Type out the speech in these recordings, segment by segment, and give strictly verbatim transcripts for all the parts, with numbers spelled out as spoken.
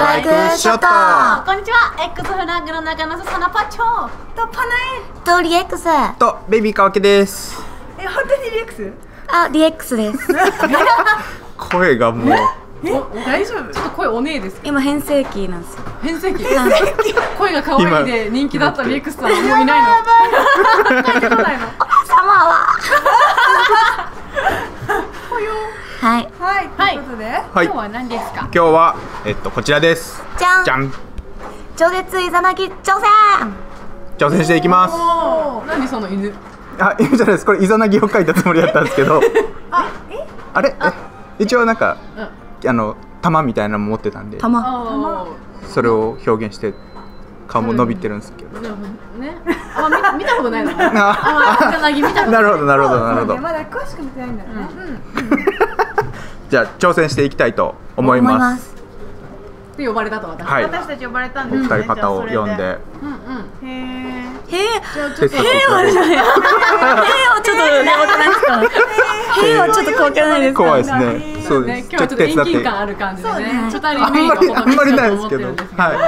ライクショット。 こんにちは。 X フラッグの中野サナパチョとパナエとリエックスとベイビー川家です。 え、本当にリエックス？ あ、リエックスです声がもうえ、大丈夫？ちょっと声お姉ですけど。 今変声期なんですよ。 変声期？声が可愛いで人気だったリエックスさんはもういないの？帰ってこないの？ サマーははい、 はい、ということで、今日は何ですか？ 今日はえっとこちらです。 じゃんじゃん。 超絶イザナギ挑戦挑戦していきます。 何その犬？ あ、犬じゃないです。これイザナギを描いたつもりだったんですけどあ、え？ あれ？え一応なんかあの玉みたいなの持ってたんで、 玉それを表現して顔も伸びてるんですけど、 ね、あ、見たことないの。あ、イザナギ見たことない。 なるほどなるほどなるほど。 まだ詳しく見てないんだよね。 じゃあ挑戦していきたいと思います。 で呼ばれたと私。 はい。 私たち呼ばれたんおですね。 二人方を呼んで。 うんうん。へえ。 へえ。 じゃあちょっと。 へえはちょっとへえはちょっと怖くないですか？へえはちょっと怖くないですか？ 怖いですね。そうです。 今日はちょっと遠近感ある感じでね。ちょっとあんまりあんまりないですけど。はい。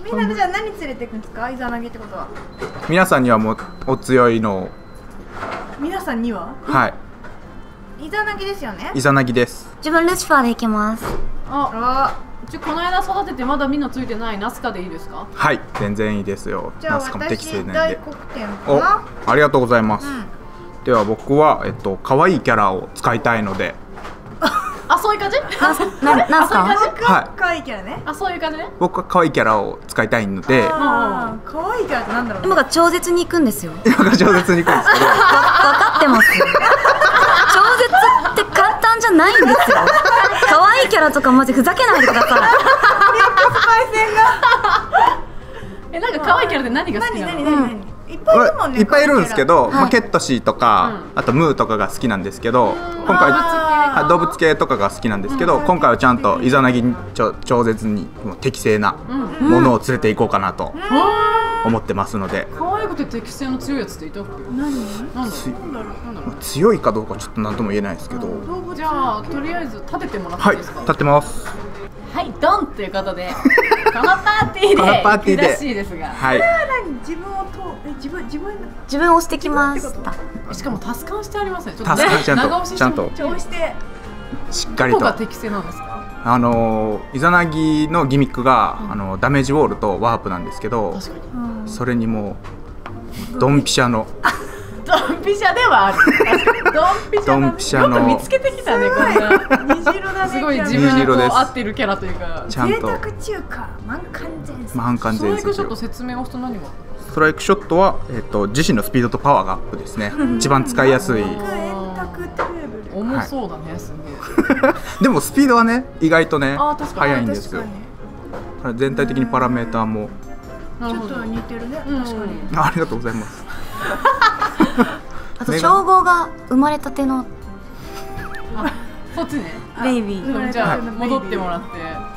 みんなでじゃあ何連れていくんですか？イザナギってことは。 皆さんにはもうお強いのを。 皆さんには？ はい。 イザナギですよね。 イザナギです。 自分ルシファーで行きます。 あ、じゃこの間育ててまだ実のついてないナスカでいいですか？ はい、全然いいですよ。 じゃあナスカも適正なんで。 大黒天かお、 な。 ありがとうございます。では僕はえっと可愛いキャラを使いたいので。 あ、そういう感じ？ な、な、なんすか？ はい。 可愛いキャラね。あ、そういう感じね。 僕は可愛いキャラを使いたいので。 ああ、可愛いキャラってなんだろう。 今が超絶に行くんですよ。 今が超絶に行くんですけど。 わかってます。超絶って簡単じゃないんですよ。可愛いキャラとかマジふざけないでください。 え、なんか可愛いキャラで何が好きなの？何何何何？いっぱいいるもんね。 いっぱいいるんですけど、まあケットシーとか、あとムーとかが好きなんですけど、今回は動物系とかが好きなんですけど、今回はちゃんとイザナギに超絶に適正なものを連れて行こうかなと思ってますので。 可愛くて適正の強いやつっていたっけ？何？なんだろう？ 強いかどうかちょっと何とも言えないですけど。 じゃあとりあえず立ててもらっていいですか？ はい、立ってます。 はい、ドンということで、このパーティーでこのパーティーでらしいですが、 はい。 自分をとえ自分自分自分を押してきました。 しかもタスカンしてありますね。ちょっタスカンちゃんと長押しちゃんと押してしっかりと。 どこが適正なんですか？ あのイザナギのギミックが、あのダメージウォールとワープなんですけど、 確かにそれにもうドンピシャのドンピシャではある。ドンピシャのよく見つけてきたね、こんな虹色だね。すごい自分にこう合ってるキャラというか、 ちゃんと贅沢中華満完全席。 満完全席。 ストライクショット説明をすると何が？ ストライクショットはえっと自身のスピードとパワーがアップですね。一番使いやすい。 重そうだね、すげえ。 でもスピードはね意外とね速いんですよ。全体的にパラメーターもちょっと似てるね。確かに。 ありがとうございます。 あと称号が生まれたてのそっちね。 ベイビー。 じゃあ戻ってもらって。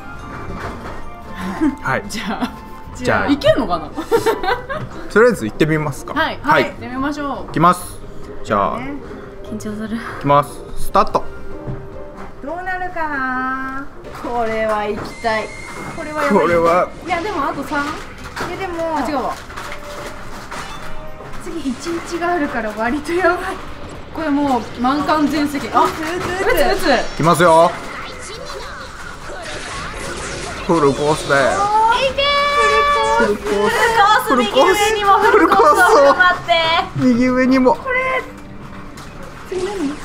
はい。 じゃあじゃあいけんのかな。 とりあえず行ってみますか。 はいはい。行ってみましょう。 行きます。じゃあ緊張する。 行きます。スタート。 どうなるかな。これは行きたい。これはやばい。 これは。 いやでもあと三。いやでも。あ、違うわ。次一日があるから割とやばい。これもう満館全席。あ、打つ打つ打つ。 きますよ。フルコースで。 いけー。フルコース。フルコース。右上にもフルコースを振る舞って。 右上にも。 これ。次何？あ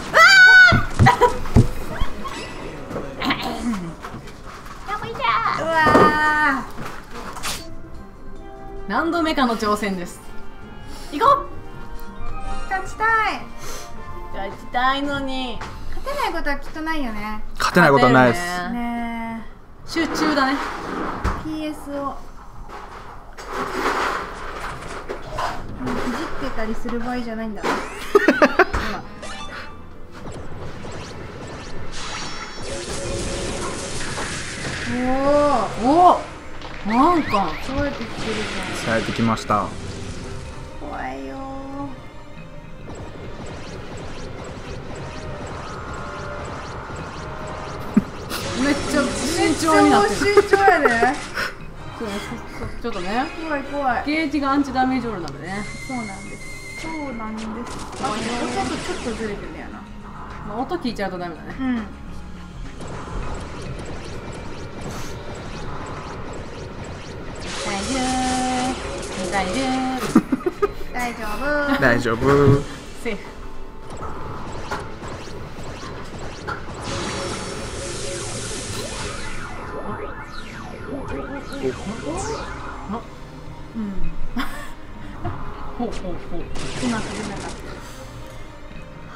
あ。うわー。何度目かの挑戦です。行こう。勝ちたい。勝ちたいのに勝てないことはきっとないよね。 勝てないことはないです。 ね。集中だね。ピーエス をいじってたりする場合じゃないんだ。おお、お、なんか冴えてきてるじゃん。 冴えてきました。 怖いよ。めっちゃ慎慎重になってる。 慎重やね。 そうちょっとね、 怖い怖い。 ゲージがアンチダメージオールなのでね。 そうなんです。そうなんです。あ、ちょっとちょっとずれてるやな。 まあ、音聞いちゃうとダメだね。 うん。 大丈夫。大丈夫。 大丈夫。 大丈夫。 セーフ。 うん。 ほうほうほう。 うまく出なかった。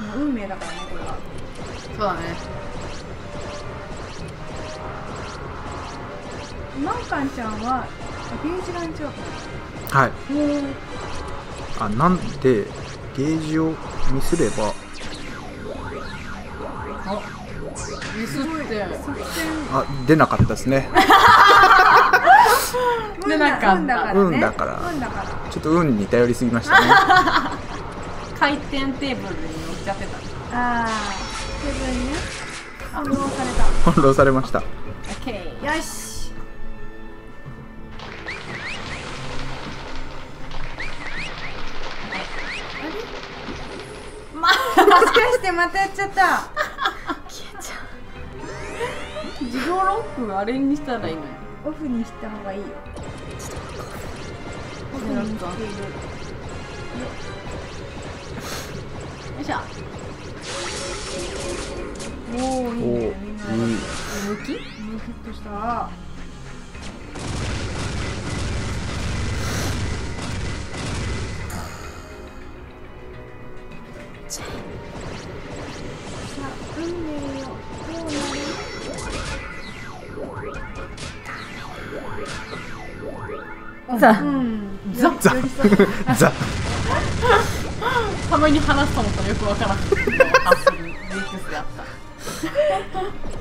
もう運命だからね、これは。 そうだね。 マンカンちゃんはゲージがんちゃうかはい。 な。もうあ、なんでゲージをミスれば、 ミスって作戦あ、出なかったですね。 出なかった運だからね。 運だから運だから。 ちょっと運に頼りすぎましたね。 回転テーブルに乗っちゃってた。 ああ、自分ね。翻弄された。 翻弄されました。 オッケー。 よし。 まもしかしてまたやっちゃった。 消えちゃう。 自動ロックあれにしたらいいのよ。 オフにした方がいいよ。オフにしている。 よいしょ。 おお、いいおお、いね。みんない。 抜き？ ムキッとしたら。さあ、運命よ。どうなる？ ザうん。 ザよ寄り添う。 ザ。 たまに話すと思ったらよくわからなくてあするミックスであった。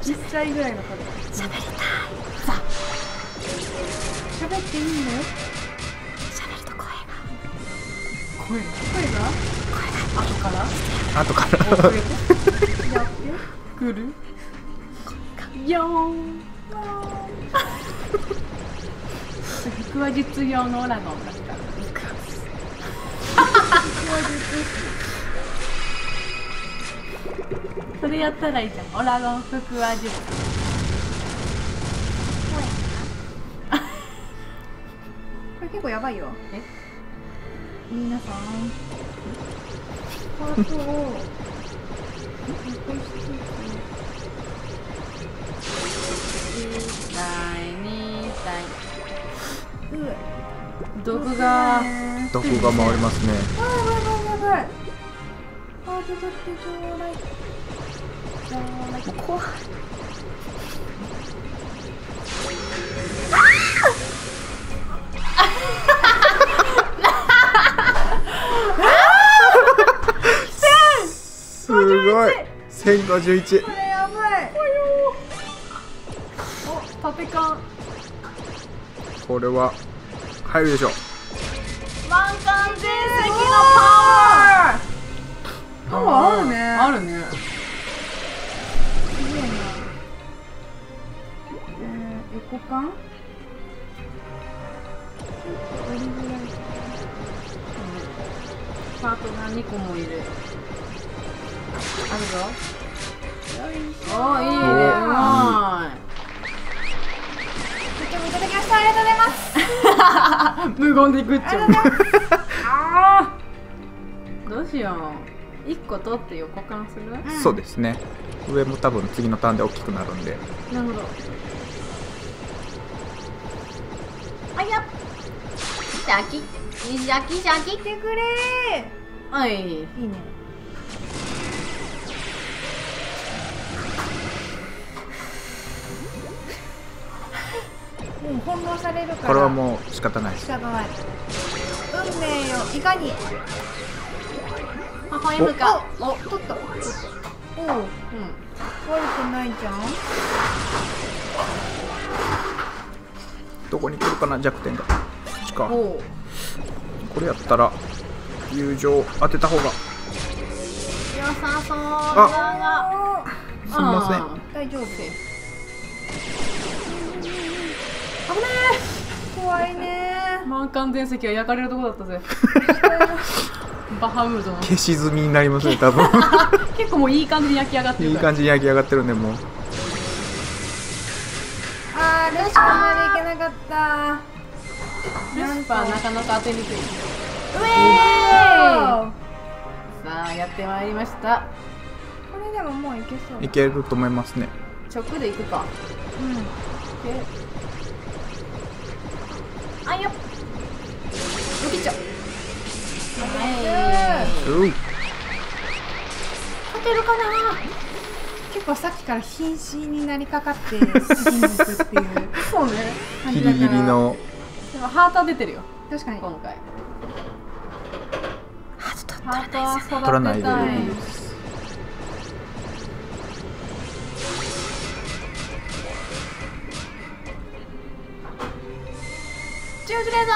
いっさいぐらいの子で。 喋りたい。 さ喋っていいの？ 喋ると声が。 声が声が？ 後から後から。 遅れてやって。 くるよーん腹話術用のオラゴンだったそれやったらいいじゃん。オラゴン腹話術。 これ結構やばいよ。 え皆さん。ハートを残しつ第二第つ。う。 毒が毒が回りますね。 やばいやばいやばい。ハート取ってちょうだい。ちょうだい。 怖い。 すごい。千五十一。 これやばい。 お縦感これは入るでしょう。 満貫全席のパワーパワーあるね。 あるね。 すげえな。えー、エコカン？ちょっと折りづらい。 パートがにこもいる。あるぞ。 よいしょ。 おーいいね。うまとてもいただきました。ありがとうございます。 い。無言でいくっちゃう。あーどうしよう。いっこ取って横感する？ うんそうですね。上も多分次のターンで大きくなるんで。 なるほど。あいや。シャキシャキシャキ。 来てくれはい。 ー。いいね。もう翻弄されるから。 これはもう仕方ないです。 従わない。運命よ、いかに。 微笑むか。 お、取った。おう、 うん。 悪くないじゃん。 どこに来るかな、弱点が。こっちか。 おう。 これやったら友情当てた方が。 良さそうだが。 すみません。 大丈夫。みん危ね怖いねえ。満館全席は焼かれるとこだったぜ。バハムードの消し済みになりますね多分。 結構もういい感じに焼き上がってるいいから。 感じに焼き上がってるんでもう。 あールシファーまで行けなかったルシファーなかなか当てにくい。 うえーさあやってまいりました。 これでももういけそういけると思いますね。 直で行くか。 うんであいよ。ロキッチョ。 うん。 勝てるかな。 結構さっきから瀕死になりかかって次に行くっていうそうね。 ギリギリの。 でもハートは出てるよ確かに今回。 ハートハートは育てたい。 取らないでいいです。 十字レーザ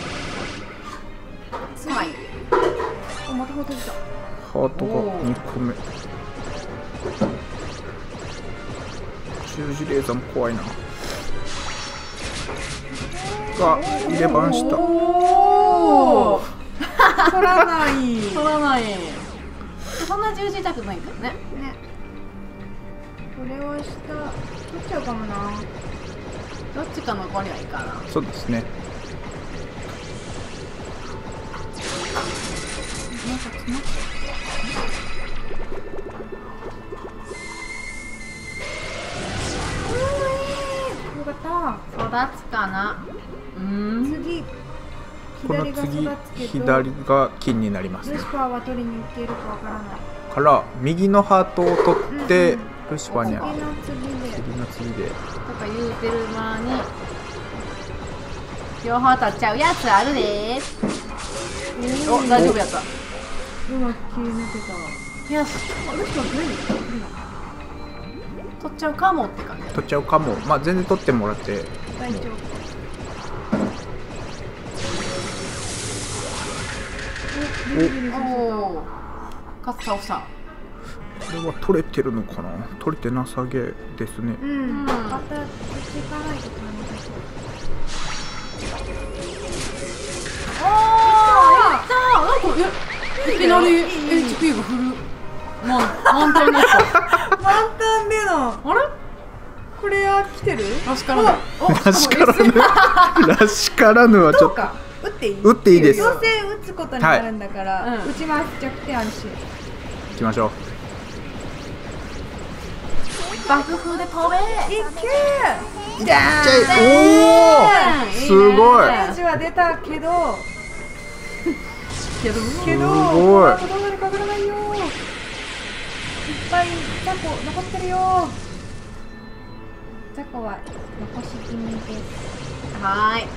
ー。はい。 おまたほとじたハートがにこめ。十字レーザーも怖いな。が入れ番した。 おお。 取らない取らない。そんな十字痛くないんだよね。 ねこれは下取っちゃうかもなどっちか残りはいいかな。 そうですね。 なんか詰まっよかっ育つかな。うーん。 た次この左が次育つけど左が金になりますね。 ルシファーは取りに行けるかわからないから右のハートを取って、ルシファーには次の次で次の次で。 とか言うてる間に両方取っちゃうやつあるでー。お、大丈夫やった。 うまく切り抜けたわよし。あ、ルシファー何？取っちゃうかもって感じ。 取っちゃうかも。まあ全然取ってもらって。 大丈夫おお。勝つ倒した。 これは取れてるのかな。取れてなさげですね。 うん、 うんまたこっち行かないとダメだそうおー、やったー。なんかえいきなり エイチピー がフル満満タンになった。 満タンでのあれ？ これは来てるらしからぬ。 らしからぬ。らしからぬはちょっと。 どうか打っていい打っていいです。 どうせ打つことになるんだから、 はいうん打ちます弱点あるし行きましょう。 爆風で飛べ。 いけーじゃちゃい。おお。すごい。 ーンは出たけどけどけどすごいこのままにかからないよーいっぱいザコ残ってるよーザコは残し気味ですはーい。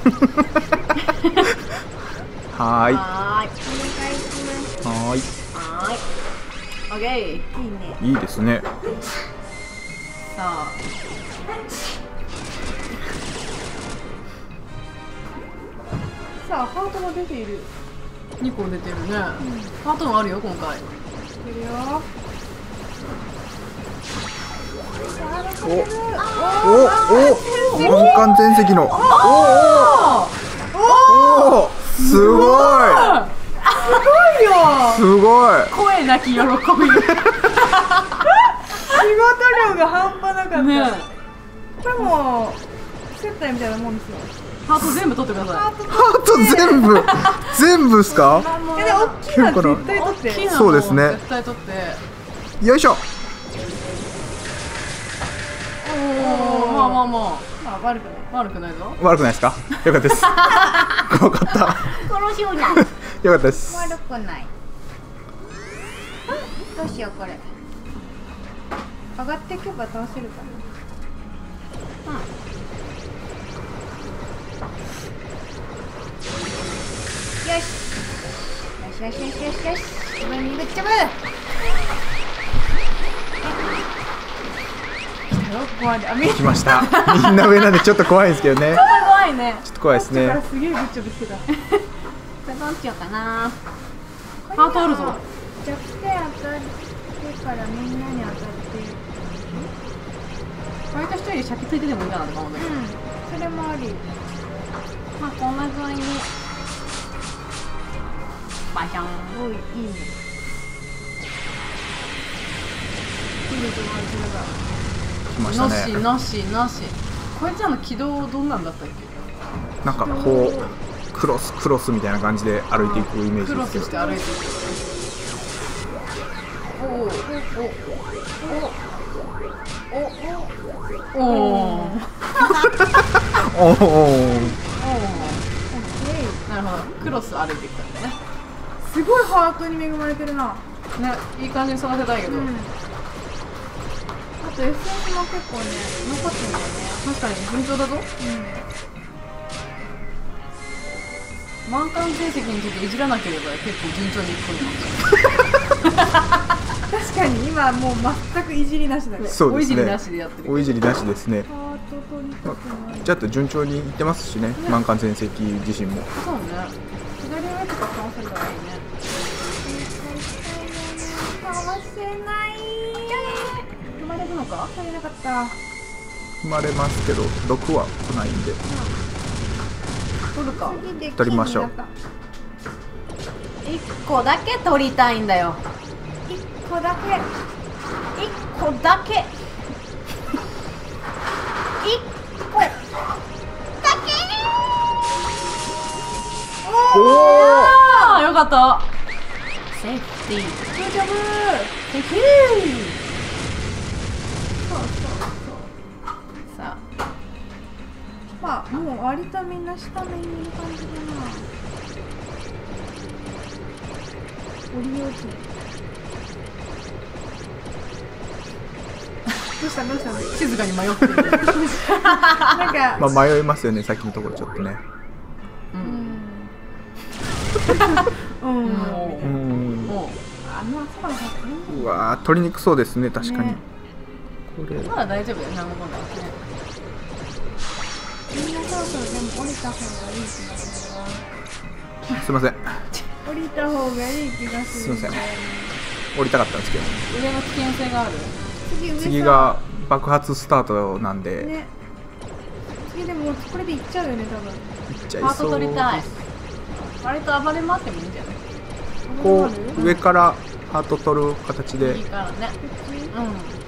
はーい。 はーい。 お願いしますはーい。 はーい。オッケー。 いいねいいですね。 さあ。 さあハートも出ているにこ出てるね。ハートもあるよ今回。 出るよおおお満館全席の。おおおおすごい。すごい。 声なき喜び。 仕事量が半端なかった、 ねこれも接待みたいなもんですよハート全部取ってくださハート全部全部っすか。 えで大きいのは絶対取ってい。大きいのそうですね絶対取って。 よいしょ。 おお、まあまあままあ悪くないあ悪くないぞ。 悪くないですか。よかったです。怖かった。 殺しような。 よかったです。 悪くないどうしようこれ上がっていけば倒せるかなよしよしよしよしよしよし自分にぶっちゃぶ来たよここまであ見え来ました。みんな上なんでちょっと怖いんですけどね。 怖いね。 ちょっと怖いですね。 だからすげえぶっちゃぶしてたこれどうしようかな。ハートあるぞ。 弱点当たってからみんなに当たって割と一人でシャキついてでもいいかなとか思うね。 うんそれもあり。 まあこんな具合にバシャン。 おい、いいね。いいね、友達だが。 来ましたね。 なしなしなし。こいつらの軌道どんなんだったっけ？ なんかこうクロスクロスみたいな感じで歩いていくイメージクロですけど。 スして歩いていく。おおおおおおおおお。 なるほど、クロス歩いていくんだね。 すごいハートに恵まれてるな。 ね、いい感じに育てたいけど、 うん。あと エスエス も結構ね、残ってるんだよね。 確かに順調だぞ。満貫成績についていじらなければ結構順調にいくと思う。 確かに今もう全くいじりなしだね。 そうですね。 おいじりなしでやってる。 おいじりなしですね。 ハートとにかくない。 ちょっと順調にいってますしね。満貫全席自身も。 そうね。 左上とかかわせるからいいね。かわせない。 生まれるのか？ 足りなかった。 生まれますけどろくは来ないんで。 取るか。 次で取りましょう。 一個だけ取りたいんだよ。 一個だけ。 一個だけ。一個だけ。 おお。 ああ、よかった。セーフティー。 大丈夫。 セーフティー。 そうそうそう。 さあ。 まあもう割とみんな下目にいる感じだな。降りようぜ。どうしたどうしたの？ 静かに迷ってる。 なんか、 まあ迷いますよね。さっきのところちょっとね。 うん。うん。 うもん。 もあの朝からさ、 うわー取りにくそうですね。確かに。 ねこれうまだ大丈夫だよ。何も来ないですね。 みんなそろそろでも降りた方がいい気がするな。 すいません。 降りた方がいい気がするんだよね。 降りたかったんですけど。 上の危険性がある。 次上さ次が爆発スタートなんで。 ね。次でもこれでいっちゃうよね多分。 いっちゃいハートそう取りたい。割と暴れ回ってもいいんじゃない？ こう上からハート取る形で。 いいからね。うん。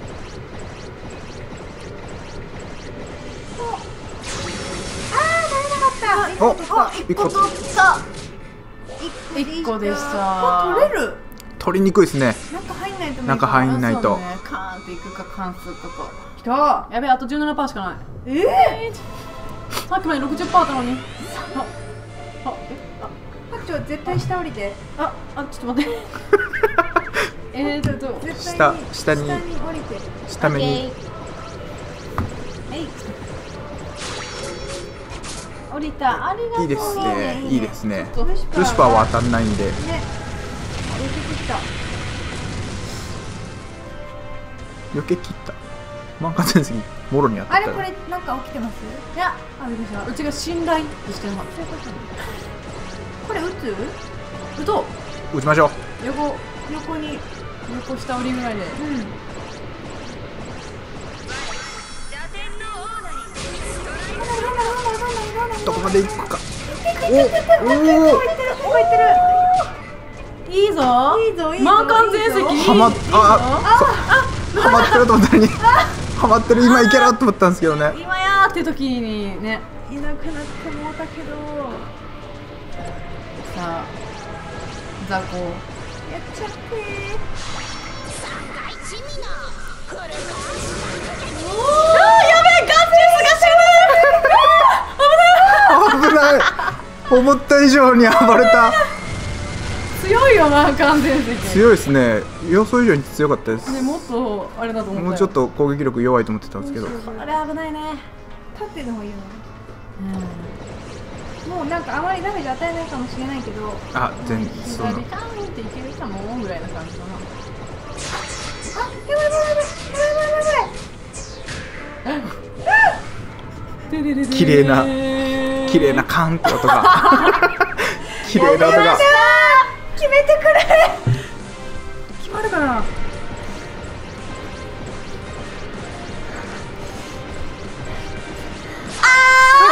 お、 一個取った。一個でした。 取れる。 取りにくいですね。 なんか入んないと。 なんか入んないとそうね、カーンっていくか関数かと。 きた。 やべえ、あと じゅうななパーセント しかない。 ええ。 さっきまで ろくじゅっパーセント だったのに。あ、あ、え、 ハッチョ絶対下降りて。 あ、あ、ちょっと待って。えーっと、 絶対に下下に下に降りて。 下目に。 えい。降りた。ありがとう。 いいですね。いいですね。 ちょっとルシファーは当たんないんで。 ね。降りてきた。 避け切った。満貫全席もろに当たったよ。 あれこれなんか起きてます？ いや、 あびっくりした。 うちが信頼してなかっそういうことね。これ打つ？ た。うと、 打ちましょう。 横、 横に。 横下降りぐらいで。 うん。 どこまで行くか。 おお。動いてる動いてる。 いいぞ。 いいぞいいぞ。 満貫全席。 はまっいいぞあはまってると思ったのにはまってる今いけろと思ったんですけどね。 今やーって時にね。 いなくなってもうたけど。 さあ、雑魚。 やっちゃって危ない思った以上に暴れた。 強いよな、完全席。 強いですね。予想以上に強かったです。 ね、もっとあれだと思ったよ。 もうちょっと攻撃力弱いと思ってたんですけど。 あれ危ないね。 縦の方がいいよね。もうなんかあまりダメージ与えないかもしれないけど。 あ、全その左カーンっていけるかもぐらいな感じかな。 あ、やばいやばいやばいやばいやばいやばい。 綺麗な綺麗なカンって音が綺麗な音が。 決めてくれ。決まるかな。あ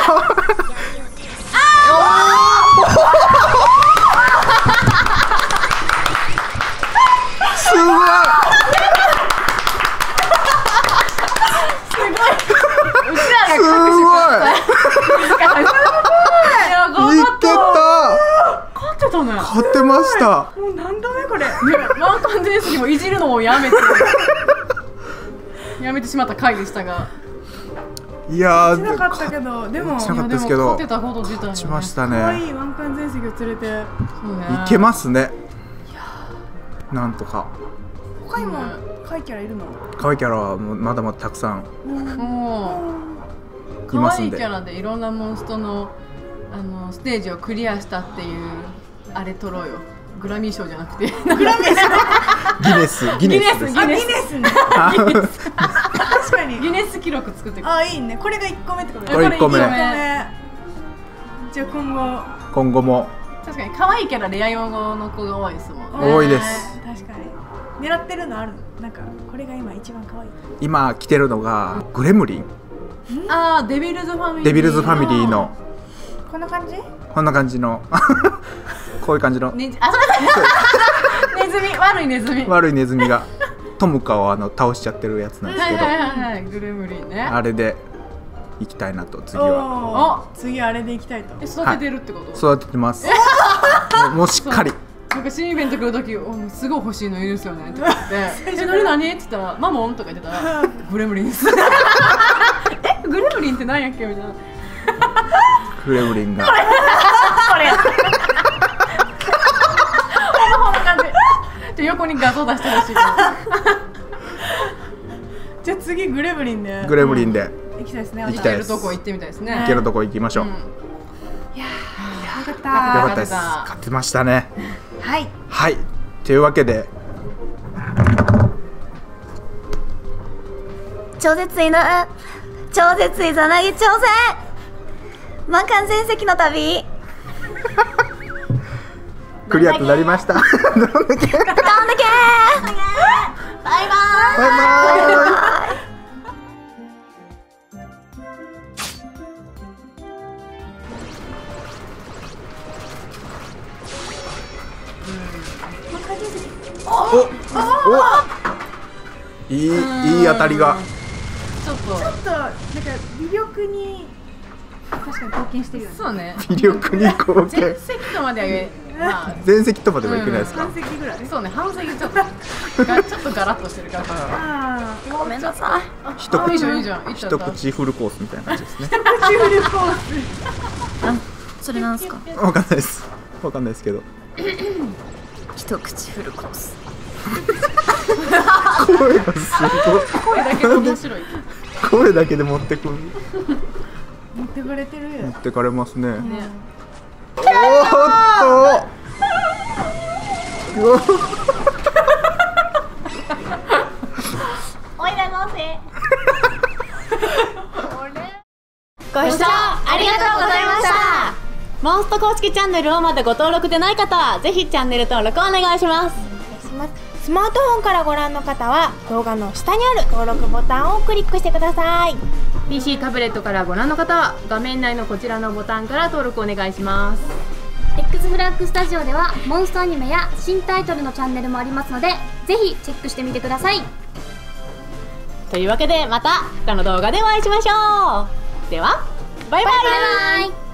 買ってました。 もう何度目これ。ね、ワンカン全席もいじるのをやめてやめてしまった回でしたが。 いやー、 しなかったけど、でもしなかったですけど、 買ってたこと自体勝ちましたね。 可愛いワンカン全席を連れて、いけますね。なんとか。 他にも可愛いキャラいるの？ 可愛いキャラはもうまだまだたくさんもう可愛いキャラでいろんなモンストのあのステージをクリアしたっていうあれ取ろうよ。グラミー賞じゃなくてグラミー賞ギネスギネスです。 ギネスね。確かにギネス記録作ってくる。あ、いいね。これがいっこめってこと。 これいっこめ。じゃあ今後今後も確かに可愛いキャラレア用語の子が多いですもんね。多いです。 確かに。狙ってるのある？なんかこれが今一番可愛い。 今来てるのがグレムリン。 ああ、デビルズファミリー。 デビルズファミリーのこんな感じ？ こんな感じのこういう感じの。 ね、あ、そうだ。ネズミ、悪いネズミ。 悪いネズミがトムカをあの倒しちゃってるやつなんですけど。 はいはいはい、グレムリンね。 あれで行きたいなと次は。 お、次あれで行きたいと。え、育ててるってこと？ 育ててます。もうしっかり。 なんか新イベント来るとき、お、すごい欲しいのいるんですよねって言って、え、何何って言ったら、マモンとか言ってたら、グレムリンです。え、グレムリンって何やっけみたいな。 グレムリンが。 これ。これや。こんな感じ。横に画像出してほしい。じゃあ次グレムリンで。 グレムリンで。 行きたいですね。行けるとこ行ってみたいですね。 行けるとこ行きましょう。 いやー、よかった。 よかったです。勝ってましたね。 はい。 はい。というわけで。 超絶犬、超絶イザナギ挑戦。満貫全席の旅。 クリアとなりました。どんだけ。どんだけ。バイバイ。バイバイ。お、お、いい、いい当たりが。 ちょっと、ちょっと、なんか魅力に。確かに貢献してるよね。そうね。 魅力に貢献。 全席とまでは言え、まあ、 全席とまではいけないですか。 半席ぐらい。そうね、半席ちょっと、がちょっとガラッとしてるから。ああ、 ごめんなさい。 一口、 いいじゃん、いいじゃん。 一口フルコースみたいな感じですね。 一口フルコース。それなんですか。 わかんないです。わかんないですけど。 一口フルコース。 声がすごい。 声だけで面白い。 声だけで持ってくる。 持ってかれてる。 持ってかれますね。 ね。 おーっと。 おいらのせ。 ご視聴ありがとうございました。モンスト公式チャンネルをまだご登録でない方はぜひチャンネル登録お願いします。 スマートフォンからご覧の方は動画の下にある登録ボタンをクリックしてください。 ピーシー タブレットからご覧の方は画面内のこちらのボタンから登録お願いします。 X フラッグスタジオではモンストアニメや新タイトルのチャンネルもありますのでぜひチェックしてみてください。 というわけでまた他の動画でお会いしましょう。ではバイバイ。 バイバイ。